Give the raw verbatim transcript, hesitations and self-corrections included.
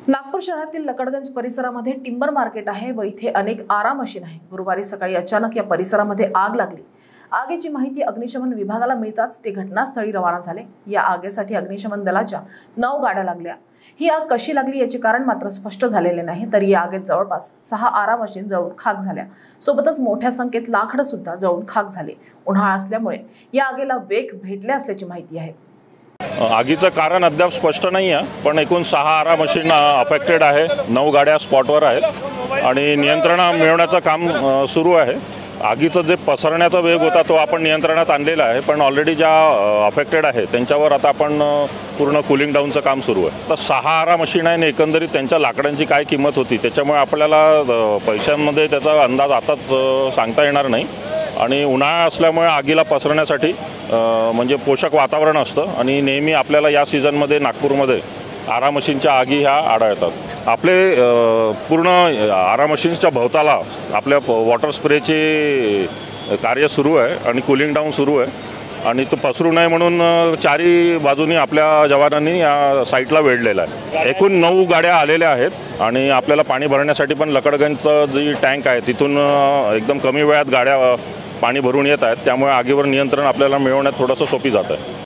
नागपूर शहरातील लकडगंज परिसरामध्ये timber market आहे व इथे अनेक आरा मशीन आहे। गुरुवारी सकाळी अचानक या परिसरामध्ये आग लागली। आगीची माहिती अग्निशमन विभागाला मिळताच ते घटनास्थळी रवाना झाले। या आगीसाठी अग्निशमन दलाच्या नऊ गाड्या लागल्या। ही आग कशी लागली याचे कारण मात्र स्पष्ट झालेले नाही। तरी या आगीत जवळपास सहा आरा मशीन जळून खाक झाल्या। सोबतच मोठ्या संख्येत लाकडं सुद्धा जळून खाक झाले। उन्हाळा असल्यामुळे या आगीला वेग भेटले असल्याची माहिती आहे। आगीचं कारण अद्याप स्पष्ट नाही आहे, पण एकूण सहा आरा मशीन अफेक्टेड आहे। नऊ गाड्या स्पॉटवर आहेत आणि नियंत्रण मिळवण्याचं काम सुरू आहे। आगीचं जे पसरण्याचा वेग होता तो आपण नियंत्रणात आणलेला आहे, पण ऑलरेडी ज्या अफेक्टेड आहे त्यांच्यावर आता आपण पूर्ण कूलिंग डाऊनचं काम सुरू आहे। तर सहा आरा मशीन आहे आणि एकंदरीत त्यांच्या लाकडांची काय किंमत होती त्याच्यामुळे आपल्याला पैशांमध्ये त्याचा अंदाज आताच सांगता येणार नाही। आणि उन्हाळा असल्यामुळे आगीला पसरण्यासाठी म्हणजे पोषक वातावरण असतं आणि नेहमी आपल्याला या सीझनमध्ये नागपूरमध्ये आरा मशीनच्या आगी ह्या आढळतात। आपले पूर्ण आरा मशीन्सच्या भोवताला आपल्या वॉटर स्प्रेचे कार्य सुरू आहे आणि कूलिंग डाऊन सुरू आहे आणि तो पसरू नये म्हणून चारी बाजूनी आपल्या जवानांनी या साईटला वेढलेला आहे। एकूण नऊ गाड्या आलेल्या आहेत आणि आपल्याला पाणी भरण्यासाठी पण लकडगंजचं जी टँक आहे तिथून एकदम कमी वेळात गाड्या पाणी भरून येत आहेत, त्यामुळे आगीवर नियंत्रण आपल्याला मिळवण्यात थोडंसं सोपी जातं आहे।